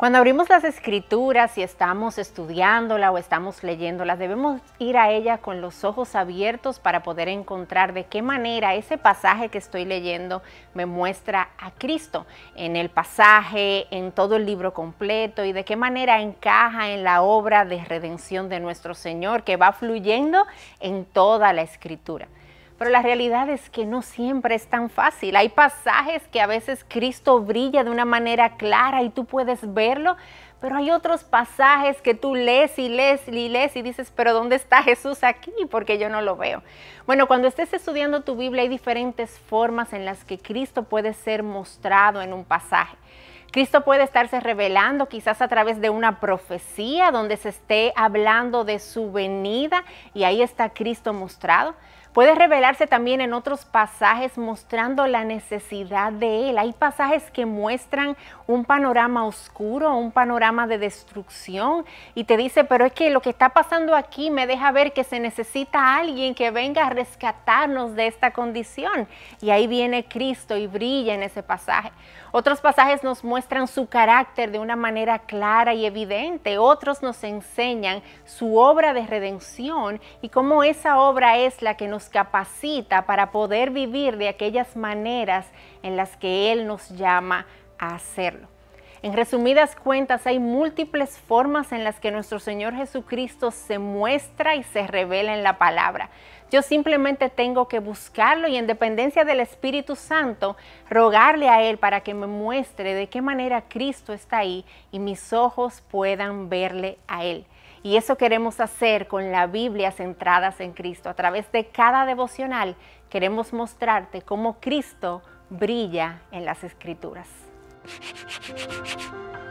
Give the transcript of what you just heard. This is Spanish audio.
Cuando abrimos las escrituras y estamos estudiándola o estamos leyéndolas, debemos ir a ella con los ojos abiertos para poder encontrar de qué manera ese pasaje que estoy leyendo me muestra a Cristo en el pasaje, en todo el libro completo, y de qué manera encaja en la obra de redención de nuestro Señor que va fluyendo en toda la escritura. Pero la realidad es que no siempre es tan fácil. Hay pasajes que a veces Cristo brilla de una manera clara y tú puedes verlo, pero hay otros pasajes que tú lees y lees y lees y dices, pero ¿dónde está Jesús aquí? Porque yo no lo veo. Bueno, cuando estés estudiando tu Biblia hay diferentes formas en las que Cristo puede ser mostrado en un pasaje. Cristo puede estarse revelando quizás a través de una profecía donde se esté hablando de su venida y ahí está Cristo mostrado. Puede revelarse también en otros pasajes mostrando la necesidad de Él. Hay pasajes que muestran un panorama oscuro, un panorama de destrucción y te dice, pero es que lo que está pasando aquí me deja ver que se necesita a alguien que venga a rescatarnos de esta condición. Y ahí viene Cristo y brilla en ese pasaje. Otros pasajes nos muestran su carácter de una manera clara y evidente. Otros nos enseñan su obra de redención y cómo esa obra es la que nos capacita para poder vivir de aquellas maneras en las que Él nos llama a hacerlo. En resumidas cuentas, hay múltiples formas en las que nuestro Señor Jesucristo se muestra y se revela en la palabra. Yo simplemente tengo que buscarlo y en dependencia del Espíritu Santo, rogarle a Él para que me muestre de qué manera Cristo está ahí y mis ojos puedan verle a Él. Y eso queremos hacer con la Biblia Centradas en Cristo. A través de cada devocional queremos mostrarte cómo Cristo brilla en las Escrituras.